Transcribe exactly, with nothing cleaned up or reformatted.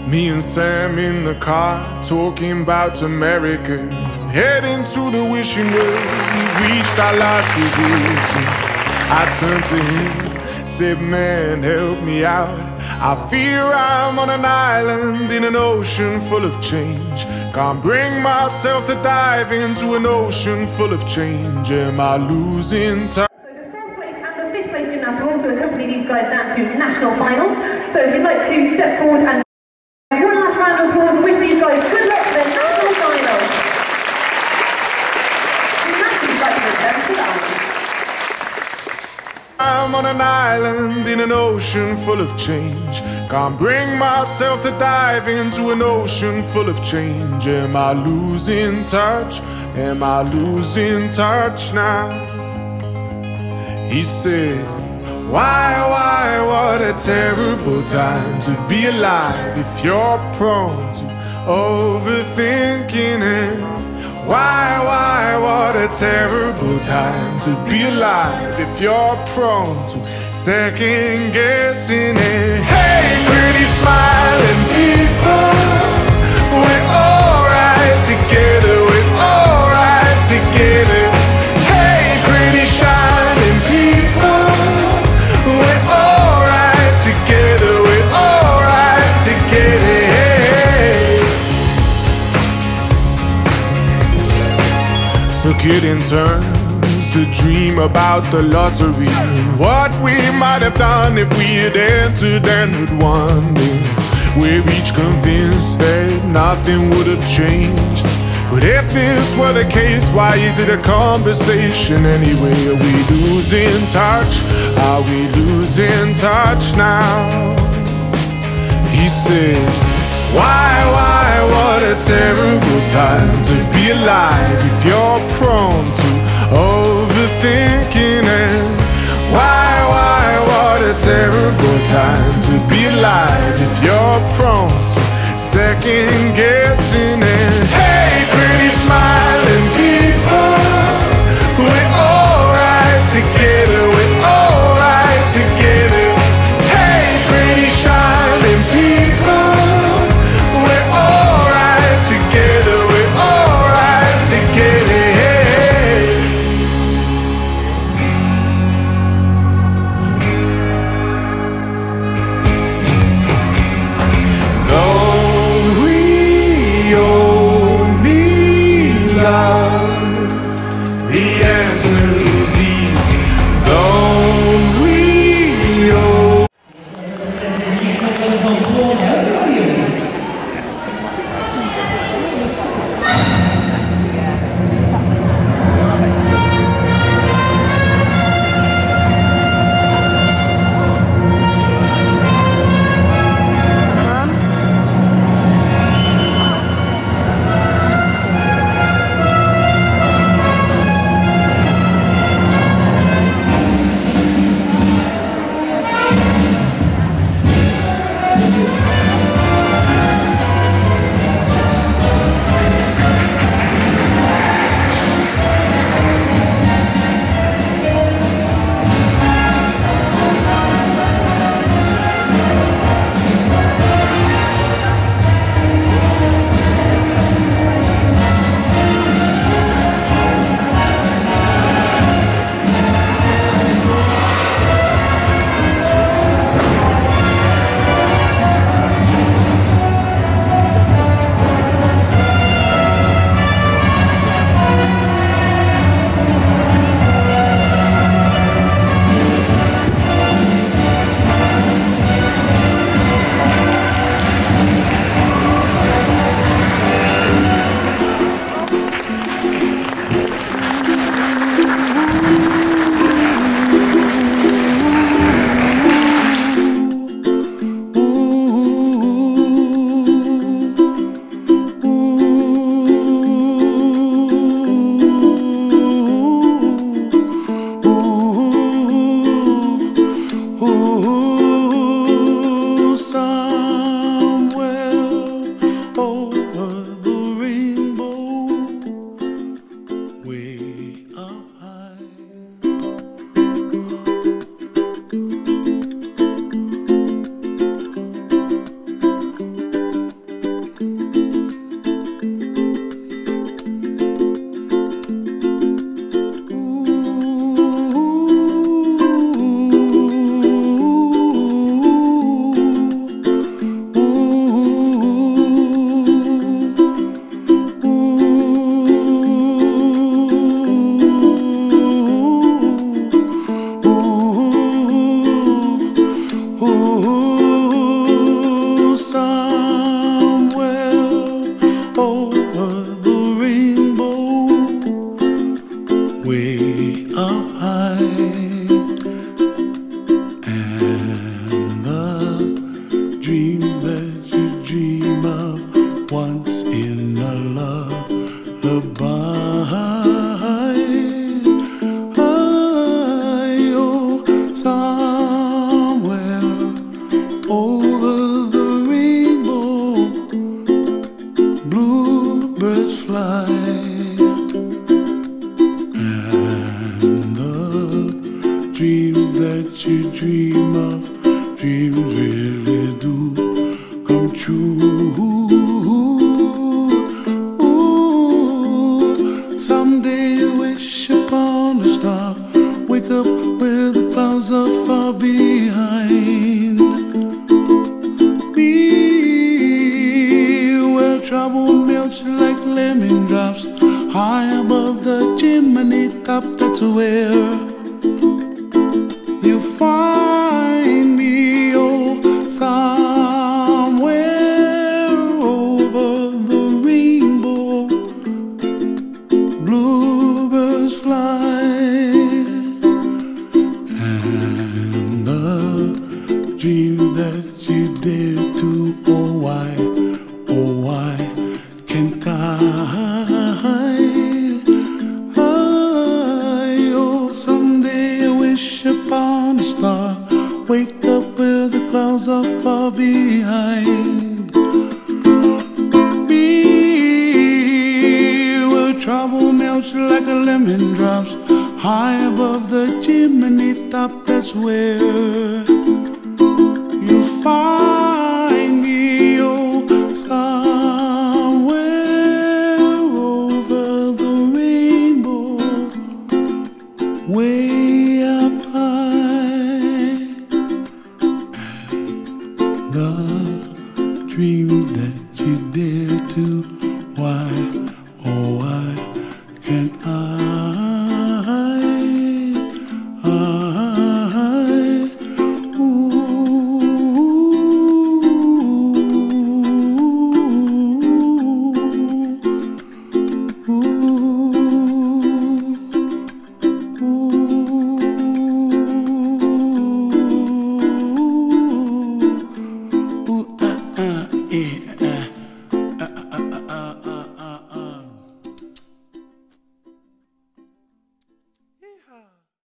Me and Sam in the car, talking about America, heading to the wishing well. We've reached our last resort. I turned to him, said, man, help me out. I fear I'm on an island in an ocean full of change. Can't bring myself to dive into an ocean full of change. Am I losing time? So the fourth place and the fifth place gymnasts will also accompany these guys down to national finals. So if you'd like to step forward and one last round of applause and wish these guys good luck for their national final. Gymnastics would like to return to that. I'm on an island in an ocean full of change. Can't bring myself to dive into an ocean full of change. Am I losing touch? Am I losing touch now? He said, why, why, what a terrible time to be alive if you're prone to overthinking it. Why, why, what a terrible time to be alive if you're prone to second guessing it. Hey, pretty smiling people, we're alright together, we're alright together. Hey, pretty shining people, we're alright together, we're alright together. Took it in turns to dream about the lottery and what we might have done if we had entered and had won it. We're each convinced that nothing would have changed, but if this were the case, why is it a conversation anyway? Are we losing touch? Are we losing touch now? He said, why, why, what a terrible time to be alive if you're prone to overthinking it. Why, why, what a terrible time to be alive if you're prone to second guessing it. Hey, pretty smiling people, we're alright together, we're alright together. Hey, pretty shining people, we're alright together, we're alright together. Don't we all need love? The answer is easy. Don't we all? that you dream of, dreams really do come true. Ooh, someday you wish upon a star, wake up where the clouds are far behind. Be where trouble melts like lemon drops, high above the chimney top. That's where you find me, oh, somewhere over the rainbow. Bluebirds fly, and the dreams that you dare to, oh why, oh why can't I? Upon a star, wake up where the clouds are far behind. Be where trouble melts like a lemon drops, high above the chimney top. That's where you find me, oh, somewhere over the rainbow, way up high. And the dreams that you dare to